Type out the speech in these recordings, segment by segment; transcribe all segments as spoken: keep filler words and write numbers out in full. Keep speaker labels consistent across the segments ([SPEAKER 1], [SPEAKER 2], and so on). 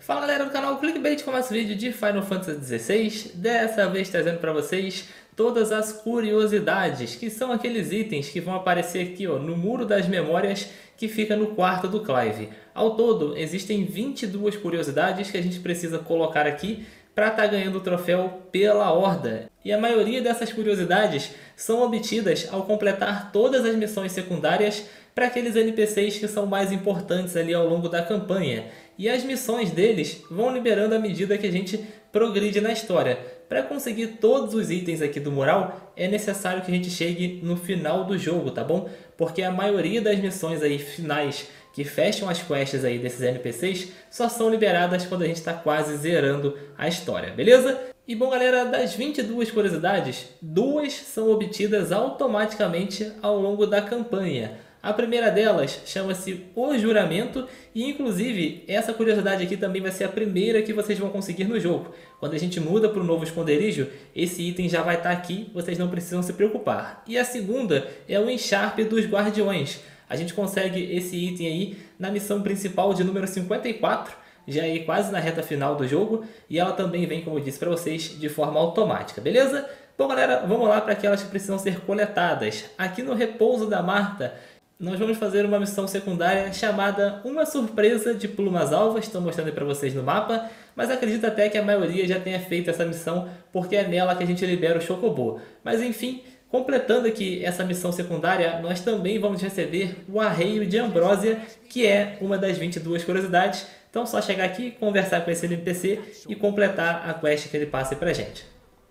[SPEAKER 1] Fala galera do canal Clickbait com mais vídeo de Final Fantasy dezesseis, dessa vez trazendo para vocês todas as curiosidades, que são aqueles itens que vão aparecer aqui ó, no muro das memórias que fica no quarto do Clive. Ao todo, existem vinte e duas curiosidades que a gente precisa colocar aqui para estar ganhando o troféu pela Horda. E a maioria dessas curiosidades são obtidas ao completar todas as missões secundárias para aqueles N P Cs que são mais importantes ali ao longo da campanha. E as missões deles vão liberando à medida que a gente progride na história. Para conseguir todos os itens aqui do mural, é necessário que a gente chegue no final do jogo, tá bom? Porque a maioria das missões aí finais que fecham as quests aí desses N P Cs só são liberadas quando a gente está quase zerando a história, beleza? E bom galera, das vinte e duas curiosidades, duas são obtidas automaticamente ao longo da campanha. A primeira delas chama-se O Juramento e inclusive essa curiosidade aqui também vai ser a primeira que vocês vão conseguir no jogo. Quando a gente muda para o novo esconderijo, esse item já vai estar aqui, vocês não precisam se preocupar. E a segunda é o Encharpe dos Guardiões. A gente consegue esse item aí na missão principal de número cinquenta e quatro, já aí quase na reta final do jogo, e ela também vem, como eu disse para vocês, de forma automática, beleza? Bom galera, vamos lá para aquelas que precisam ser coletadas. Aqui no Repouso da Marta, nós vamos fazer uma missão secundária chamada Uma Surpresa de Plumas Alvas. Estou mostrando para vocês no mapa, mas acredito até que a maioria já tenha feito essa missão, porque é nela que a gente libera o Chocobo. Mas enfim, completando aqui essa missão secundária, nós também vamos receber o Arreio de Ambrósia, que é uma das vinte e duas curiosidades. Então só chegar aqui, conversar com esse N P C e completar a quest que ele passe para a gente.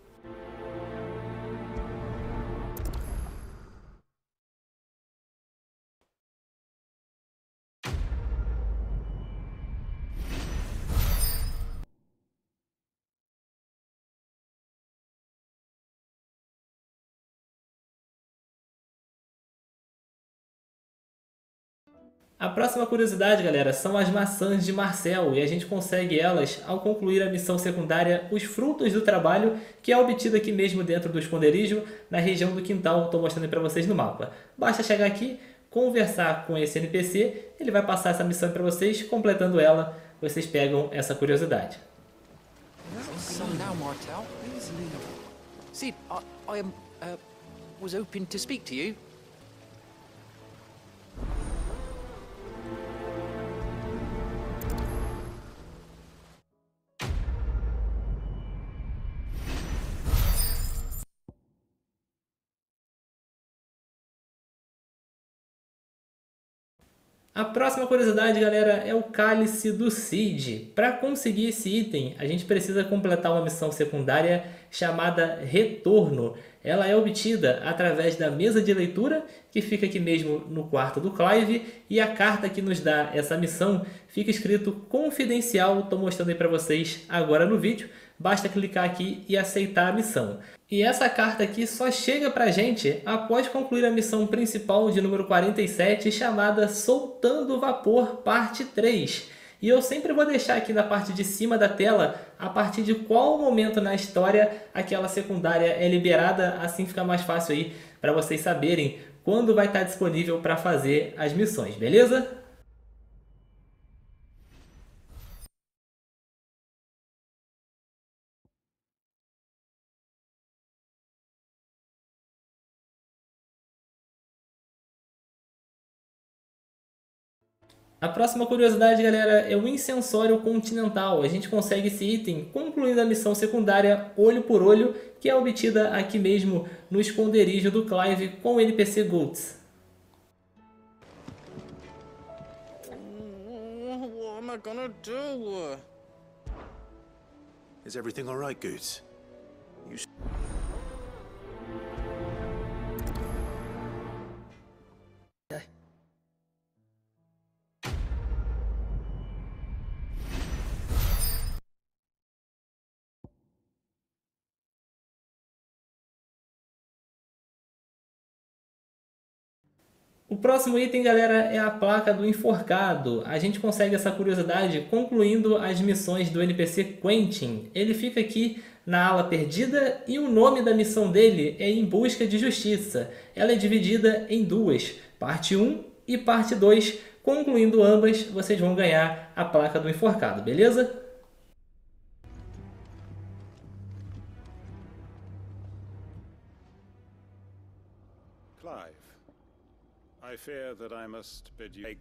[SPEAKER 1] A próxima curiosidade, galera, são as maçãs de Marcel, e a gente consegue elas ao concluir a missão secundária Os Frutos do Trabalho, que é obtida aqui mesmo dentro do esconderijo, na região do quintal, estou mostrando para vocês no mapa. Basta chegar aqui, conversar com esse N P C, ele vai passar essa missão para vocês, completando ela, vocês pegam essa curiosidade.
[SPEAKER 2] So now, Martel, see, I, I um, uh, was hoping to speak to you.
[SPEAKER 1] A próxima curiosidade, galera, é o Cálice do Cid. Para conseguir esse item, a gente precisa completar uma missão secundária chamada Retorno. Ela é obtida através da mesa de leitura, que fica aqui mesmo no quarto do Clive, e a carta que nos dá essa missão fica escrito Confidencial, estou mostrando aí para vocês agora no vídeo. Basta clicar aqui e aceitar a missão. E essa carta aqui só chega pra gente após concluir a missão principal de número quarenta e sete, chamada Soltando o Vapor, parte três. E eu sempre vou deixar aqui na parte de cima da tela a partir de qual momento na história aquela secundária é liberada, assim fica mais fácil aí para vocês saberem quando vai estar disponível para fazer as missões, beleza? A próxima curiosidade, galera, é o Incensório Continental. A gente consegue esse item concluindo a missão secundária Olho por Olho, que é obtida aqui mesmo no esconderijo do Clive com o N P C Guts.
[SPEAKER 3] What am I gonna do?
[SPEAKER 4] Is everything all right, Goots? You...
[SPEAKER 1] O próximo item, galera, é a placa do enforcado. A gente consegue essa curiosidade concluindo as missões do N P C Quentin. Ele fica aqui na ala perdida e o nome da missão dele é Em Busca de Justiça. Ela é dividida em duas, parte um e parte dois, Concluindo ambas, vocês vão ganhar a placa do enforcado, beleza?
[SPEAKER 5] Clive, I fear that I must bid you.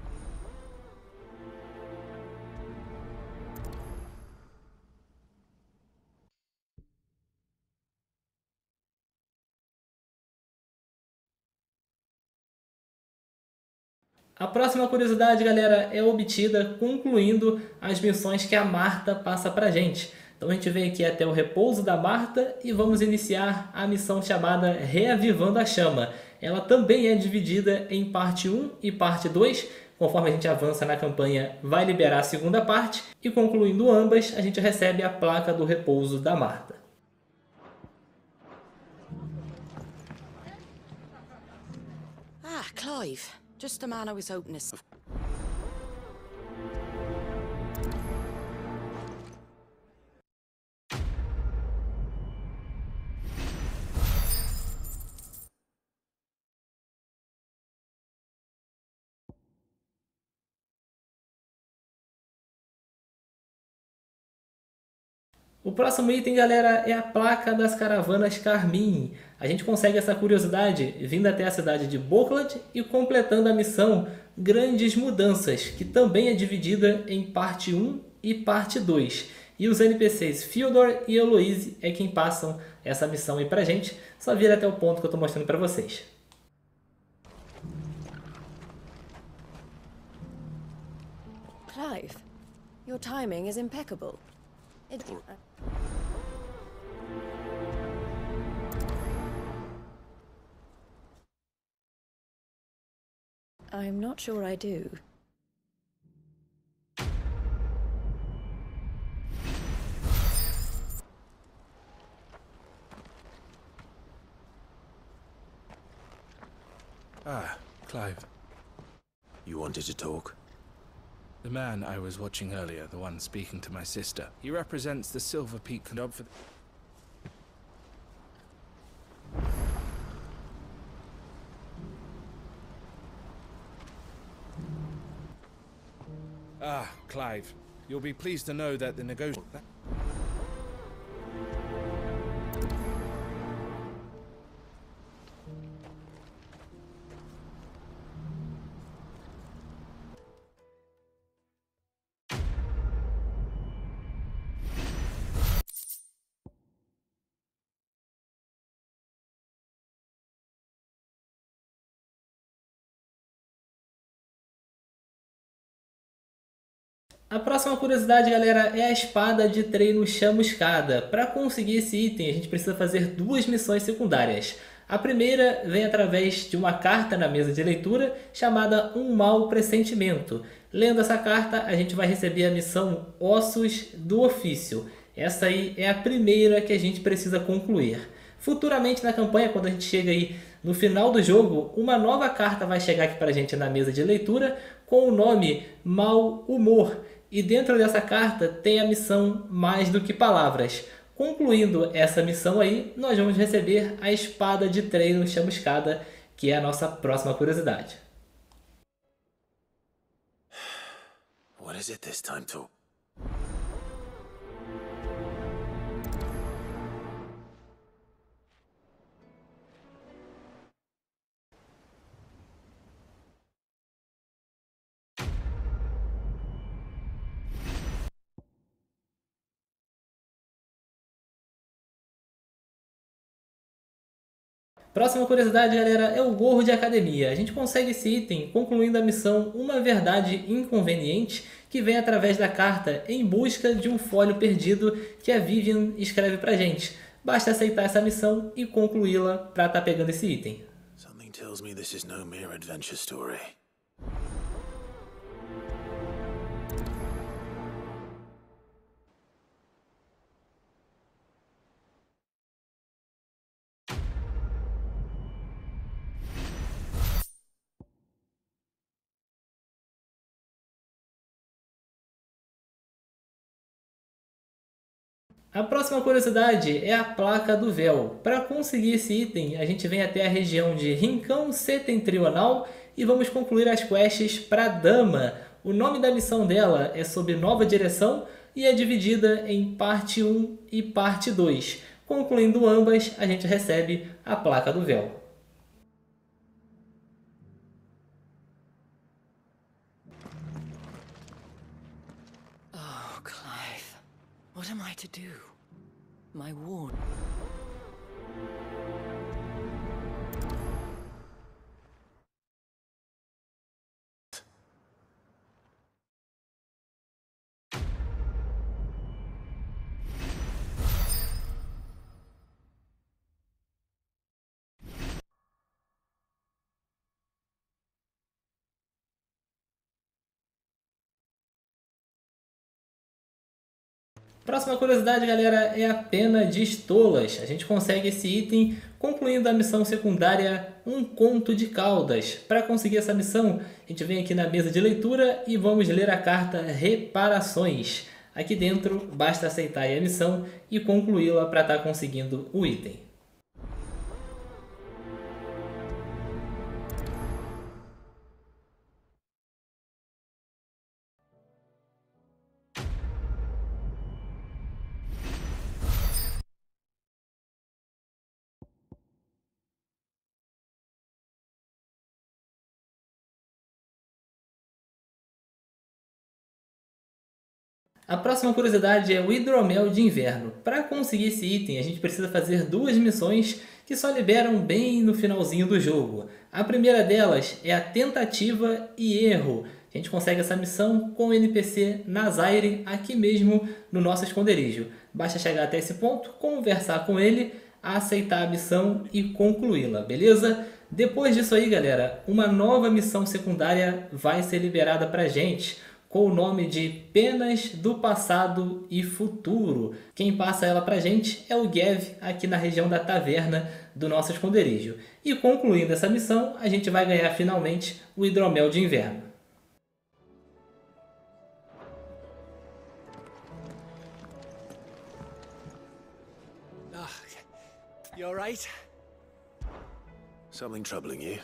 [SPEAKER 1] A próxima curiosidade, galera, é obtida concluindo as missões que a Marta passa pra gente. Então a gente vem aqui até o repouso da Marta e vamos iniciar a missão chamada Reavivando a Chama. Ela também é dividida em parte um e parte dois. Conforme a gente avança na campanha, vai liberar a segunda parte. E concluindo ambas, a gente recebe a placa do repouso da Marta.
[SPEAKER 6] Ah, Clive. Just the man I was hoping to...
[SPEAKER 1] O próximo item, galera, é a placa das caravanas Carmim. A gente consegue essa curiosidade vindo até a cidade de Bookland e completando a missão Grandes Mudanças, que também é dividida em parte um e parte dois. E os N P Cs Fyodor e Eloise é quem passam essa missão aí pra gente. Só vir até o ponto que eu tô mostrando pra vocês.
[SPEAKER 6] Clive, your timing is impeccable. It... I'm not sure I do.
[SPEAKER 7] Ah, Clive.
[SPEAKER 4] You wanted to talk?
[SPEAKER 7] The man I was watching earlier, the one speaking to my sister, he represents the Silver Peak job for... Ah, Clive. You'll be pleased to know that the nego...
[SPEAKER 1] A próxima curiosidade, galera, é a espada de treino chamuscada. Para conseguir esse item, a gente precisa fazer duas missões secundárias. A primeira vem através de uma carta na mesa de leitura chamada Um Mau Pressentimento. Lendo essa carta, a gente vai receber a missão Ossos do Ofício. Essa aí é a primeira que a gente precisa concluir. Futuramente na campanha, quando a gente chega aí no final do jogo, uma nova carta vai chegar aqui para a gente na mesa de leitura com o nome Mau Humor. E dentro dessa carta tem a missão Mais do que Palavras. Concluindo essa missão aí, nós vamos receber a espada de treino chamuscada, que é a nossa próxima curiosidade.
[SPEAKER 4] What is it this time, to?
[SPEAKER 1] Próxima curiosidade, galera, é o gorro de academia. A gente consegue esse item concluindo a missão Uma Verdade Inconveniente, que vem através da carta Em Busca de um Folho Perdido, que a Vivian escreve pra gente. Basta aceitar essa missão e concluí-la para estar pegando esse item.
[SPEAKER 4] Something tells me this is no mere adventure story.
[SPEAKER 1] A próxima curiosidade é a Placa do Véu. Para conseguir esse item, a gente vem até a região de Rincão Setentrional e vamos concluir as quests para Dama. O nome da missão dela é sob Nova Direção e é dividida em parte um e parte dois. Concluindo ambas, a gente recebe a Placa do Véu.
[SPEAKER 6] Oh, Clive. What am I to do? My wound.
[SPEAKER 1] Próxima curiosidade, galera, é a Pena de Estolas. A gente consegue esse item concluindo a missão secundária Um Conto de Caudas. Para conseguir essa missão, a gente vem aqui na mesa de leitura e vamos ler a carta Reparações. Aqui dentro, basta aceitar a missão e concluí-la para estar conseguindo o item. A próxima curiosidade é o Hidromel de Inverno. Para conseguir esse item, a gente precisa fazer duas missões que só liberam bem no finalzinho do jogo. A primeira delas é a Tentativa e Erro. A gente consegue essa missão com o N P C Nazaire aqui mesmo no nosso esconderijo. Basta chegar até esse ponto, conversar com ele, aceitar a missão e concluí-la, beleza? Depois disso aí, galera, uma nova missão secundária vai ser liberada pra gente, com o nome de Penas do Passado e Futuro. Quem passa ela pra gente é o Gav, aqui na região da taverna do nosso esconderijo. E concluindo essa missão, a gente vai ganhar finalmente o Hidromel de Inverno.
[SPEAKER 7] Ah, you all right?
[SPEAKER 4] Something troubling you?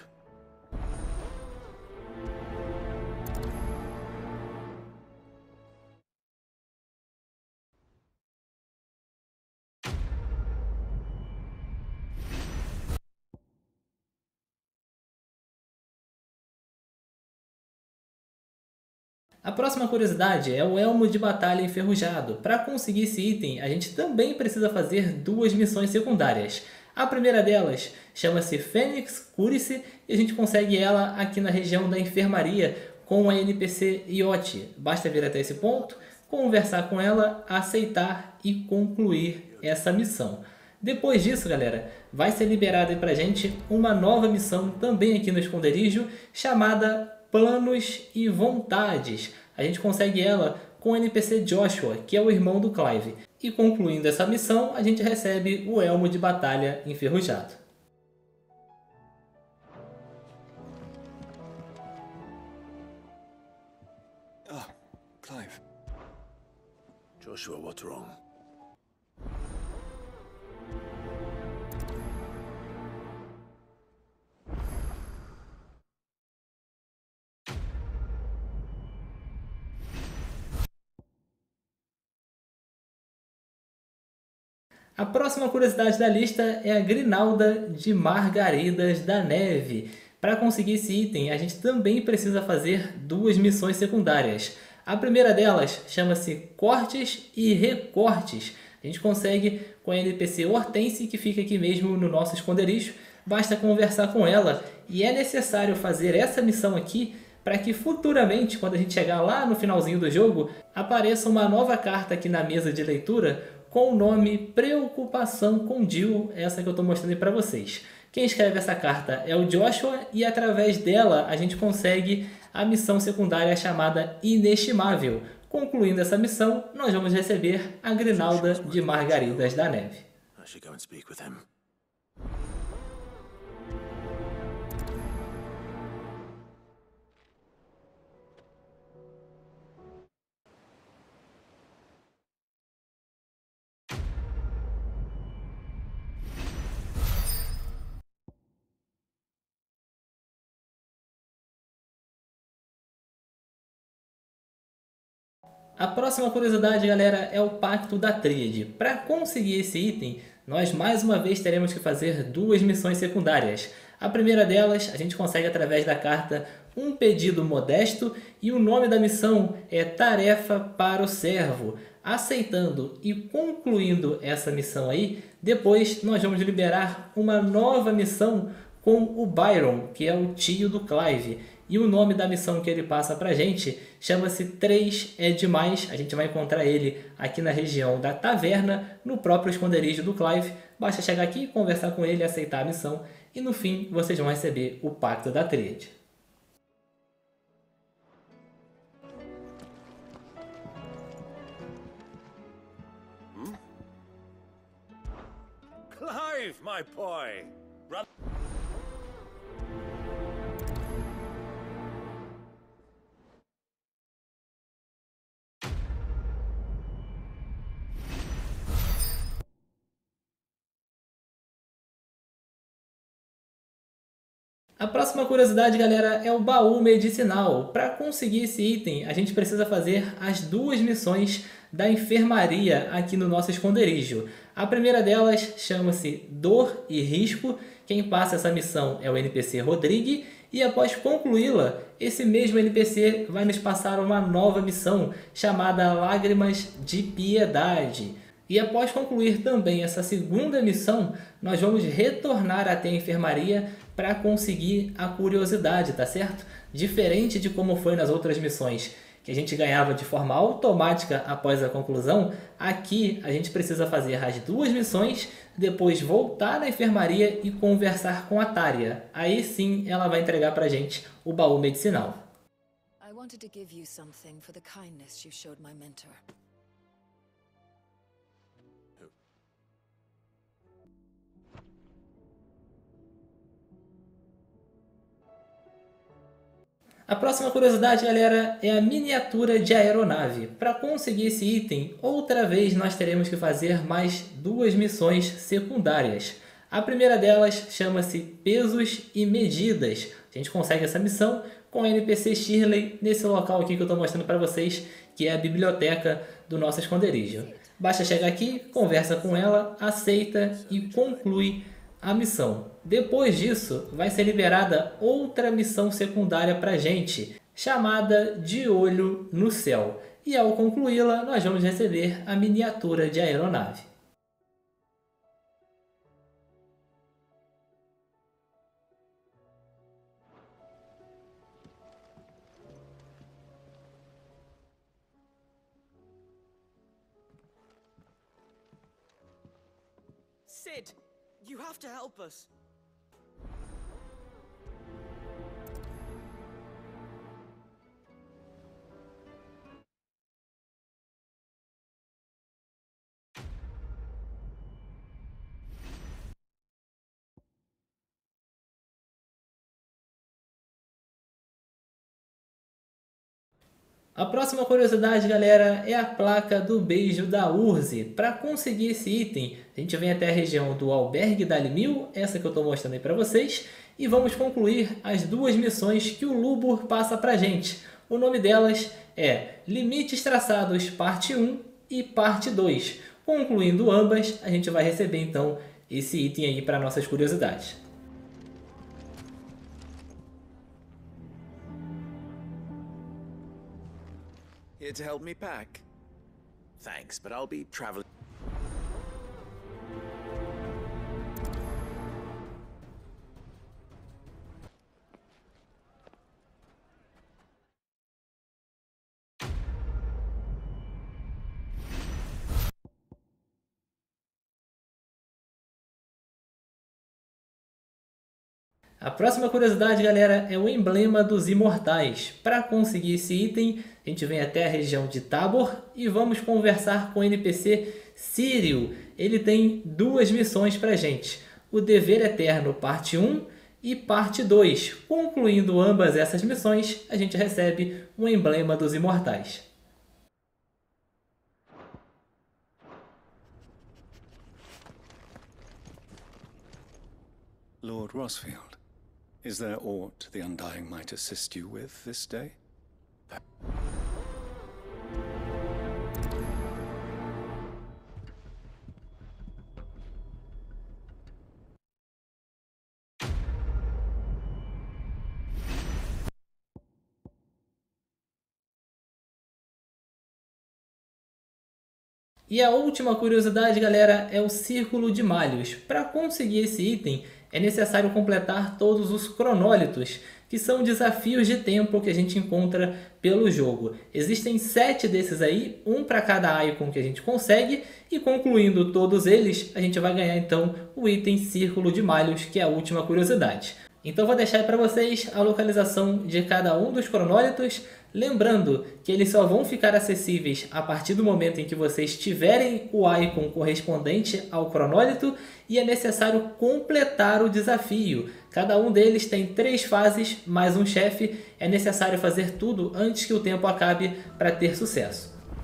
[SPEAKER 1] A próxima curiosidade é o Elmo de Batalha Enferrujado. Para conseguir esse item, a gente também precisa fazer duas missões secundárias. A primeira delas chama-se Fênix Cure-se e a gente consegue ela aqui na região da enfermaria com a N P C Iote. Basta vir até esse ponto, conversar com ela, aceitar e concluir essa missão. Depois disso, galera, vai ser liberada pra gente uma nova missão também aqui no esconderijo chamada Planos e Vontades. A gente consegue ela com o N P C Joshua, que é o irmão do Clive. E concluindo essa missão, a gente recebe o Elmo de Batalha Enferrujado.
[SPEAKER 4] Ah, Clive. Joshua, what's wrong?
[SPEAKER 1] A próxima curiosidade da lista é a Grinalda de Margaridas da Neve. Para conseguir esse item, a gente também precisa fazer duas missões secundárias. A primeira delas chama-se Cortes e Recortes. A gente consegue com a N P C Hortense, que fica aqui mesmo no nosso esconderijo. Basta conversar com ela e é necessário fazer essa missão aqui para que futuramente, quando a gente chegar lá no finalzinho do jogo, apareça uma nova carta aqui na mesa de leitura com o nome Preocupação com Jill, essa que eu estou mostrando aí para vocês. Quem escreve essa carta é o Joshua e através dela a gente consegue a missão secundária chamada Inestimável. Concluindo essa missão, nós vamos receber a Grinalda de Margaridas da Neve.
[SPEAKER 4] I should go and speak with him.
[SPEAKER 1] A próxima curiosidade, galera, é o Pacto da Tríade. Para conseguir esse item, nós mais uma vez teremos que fazer duas missões secundárias. A primeira delas, a gente consegue através da carta Um Pedido Modesto e o nome da missão é Tarefa para o Servo. Aceitando e concluindo essa missão aí, depois nós vamos liberar uma nova missão com o Byron, que é o tio do Clive. E o nome da missão que ele passa pra gente chama-se três é Demais. A gente vai encontrar ele aqui na região da taverna, no próprio esconderijo do Clive. Basta chegar aqui, conversar com ele, aceitar a missão e no fim vocês vão receber o Pacto da Tríade.
[SPEAKER 4] Hmm? Clive, my boy! Run.
[SPEAKER 1] A próxima curiosidade, galera, é o baú medicinal. Para conseguir esse item, a gente precisa fazer as duas missões da enfermaria aqui no nosso esconderijo. A primeira delas chama-se Dor e Risco. Quem passa essa missão é o N P C Rodrigue. E após concluí-la, esse mesmo N P C vai nos passar uma nova missão chamada Lágrimas de Piedade. E após concluir também essa segunda missão, nós vamos retornar até a enfermaria para conseguir a curiosidade, tá certo? Diferente de como foi nas outras missões, que a gente ganhava de forma automática após a conclusão, aqui a gente precisa fazer as duas missões, depois voltar na enfermaria e conversar com a Tária. Aí sim ela vai entregar pra gente o baú medicinal.
[SPEAKER 6] I wanted to give you something for the kindness you showed my mentor.
[SPEAKER 1] A próxima curiosidade, galera, é a miniatura de aeronave. Para conseguir esse item, outra vez nós teremos que fazer mais duas missões secundárias. A primeira delas chama-se Pesos e Medidas. A gente consegue essa missão com a N P C Shirley nesse local aqui que eu estou mostrando para vocês, que é a biblioteca do nosso esconderijo. Basta chegar aqui, conversa com ela, aceita e conclui a missão. Depois disso, vai ser liberada outra missão secundária pra gente, chamada De Olho no Céu. E ao concluí-la, nós vamos receber a miniatura de aeronave.
[SPEAKER 3] Sid, you have to help us.
[SPEAKER 1] A próxima curiosidade, galera, é a placa do Beijo da Urze. Para conseguir esse item, a gente vem até a região do Albergue da Limil, essa que eu estou mostrando aí para vocês, e vamos concluir as duas missões que o Lubur passa para a gente. O nome delas é Limites Traçados Parte um e Parte dois. Concluindo ambas, a gente vai receber então esse item aí para nossas curiosidades.
[SPEAKER 4] Here to help me pack? Thanks, but I'll be traveling.
[SPEAKER 1] A próxima curiosidade, galera, é o emblema dos imortais. Para conseguir esse item, a gente vem até a região de Tabor e vamos conversar com o N P C Círio. Ele tem duas missões para gente, o Dever Eterno Parte um e Parte dois. Concluindo ambas essas missões, a gente recebe o emblema dos imortais.
[SPEAKER 8] Lord Rosfield, is there aught the Undying might assist you with this day?
[SPEAKER 1] E a última curiosidade, galera, é o Círculo de Malhos. Para conseguir esse item, é necessário completar todos os cronólitos, que são desafios de tempo que a gente encontra pelo jogo. Existem sete desses aí, um para cada icon que a gente consegue, e concluindo todos eles, a gente vai ganhar então o item Círculo de Malhos, que é a última curiosidade. Então vou deixar para vocês a localização de cada um dos cronólitos, lembrando que eles só vão ficar acessíveis a partir do momento em que vocês tiverem o icon correspondente ao cronólito e é necessário completar o desafio. Cada um deles tem três fases mais um chefe, é necessário fazer tudo antes que o tempo acabe para ter sucesso.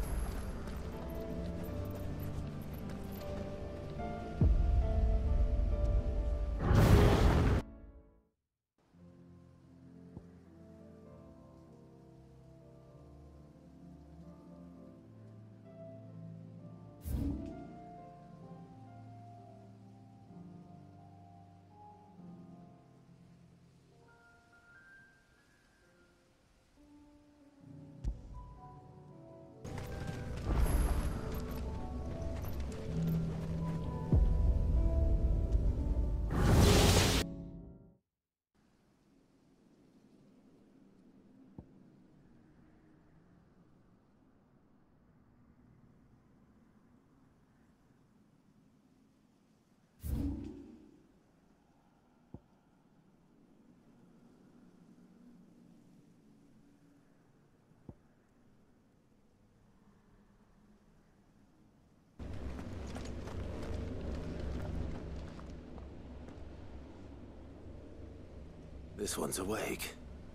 [SPEAKER 4] This one's awake.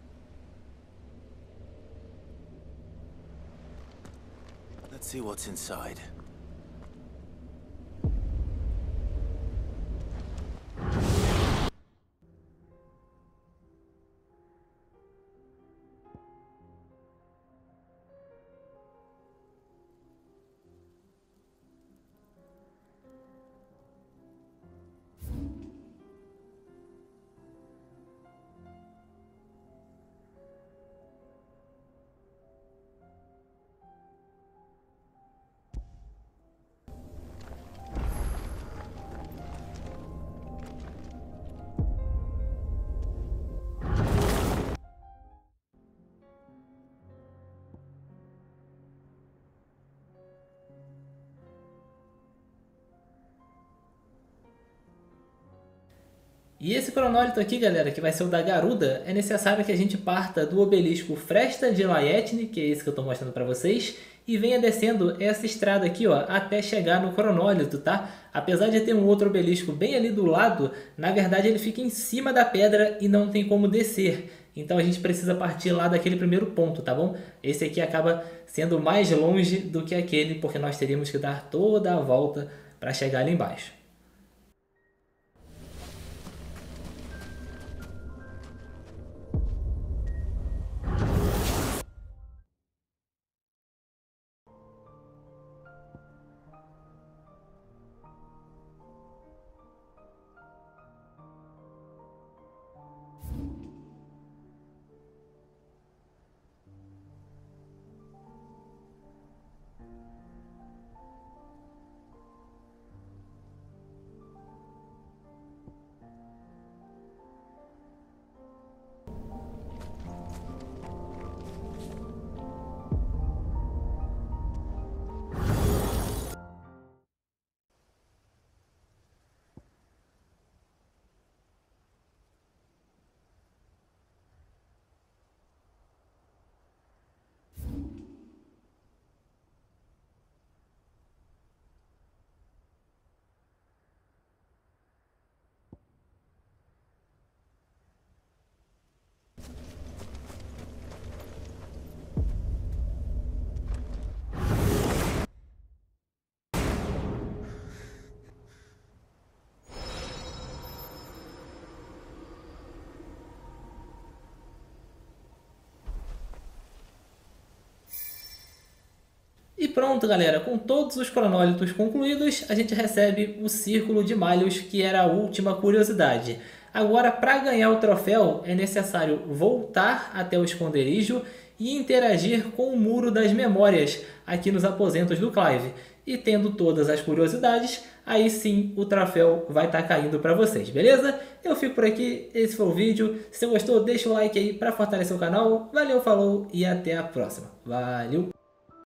[SPEAKER 4] Let's see what's inside.
[SPEAKER 1] E esse cronólito aqui, galera, que vai ser o da Garuda, é necessário que a gente parta do obelisco Fresta de Laetne, que é esse que eu estou mostrando para vocês, e venha descendo essa estrada aqui, ó, até chegar no cronólito, tá? Apesar de ter um outro obelisco bem ali do lado, na verdade ele fica em cima da pedra e não tem como descer. Então a gente precisa partir lá daquele primeiro ponto, tá bom? Esse aqui acaba sendo mais longe do que aquele, porque nós teríamos que dar toda a volta para chegar ali embaixo. E pronto, galera, com todos os cronólitos concluídos, a gente recebe o Círculo de Malhos, que era a última curiosidade. Agora, para ganhar o troféu, é necessário voltar até o esconderijo e interagir com o Muro das Memórias, aqui nos aposentos do Clive. e tendo todas as curiosidades, aí sim o troféu vai estar caindo para vocês, beleza? Eu fico por aqui, esse foi o vídeo. Se você gostou, deixa o like aí para fortalecer o canal. Valeu, falou e até a próxima. Valeu!